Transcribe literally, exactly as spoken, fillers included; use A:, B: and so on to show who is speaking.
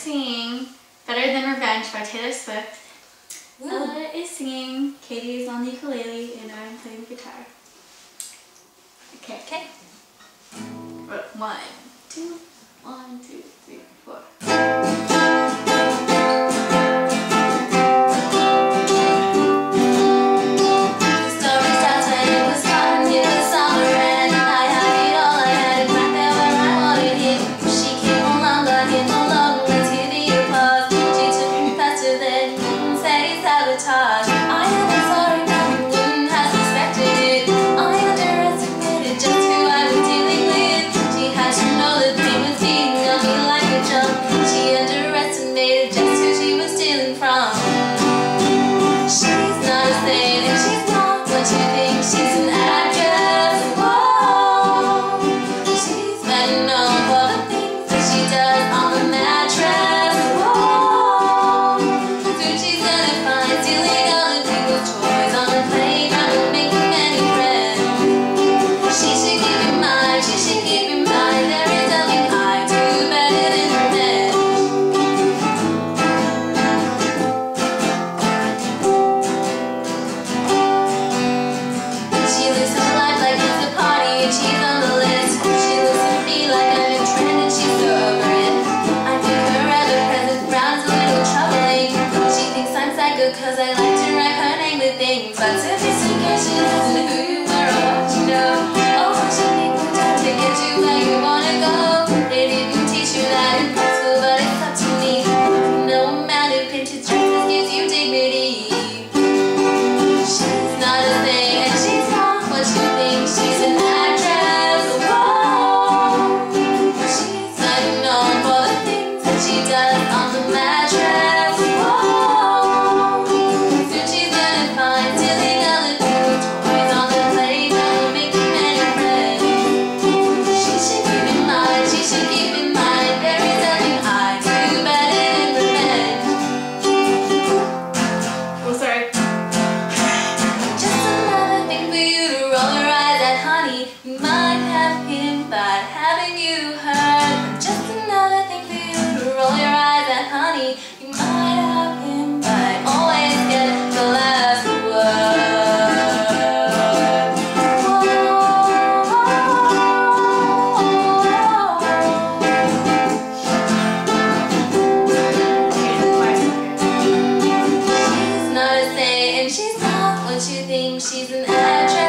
A: singing Better Than Revenge by Taylor Swift.
B: Woo.
A: Ella is singing, Katie is on the ukulele, and I'm playing the guitar. Okay.
B: Okay.
A: One, two, one, two, three, four.
B: Cause I like to write her name with things, but sophistication isn't who you are or what you know. Oh, pushing people down to get you where you wanna go. They didn't teach you that in high school, but it's up to me. No amount of vintage dresses gives you dignity. She's not a thing, and she's not what you think. She's an actress. Whoa. She's not known for the things that she does on the mattress. She's not what you think, she's an actress.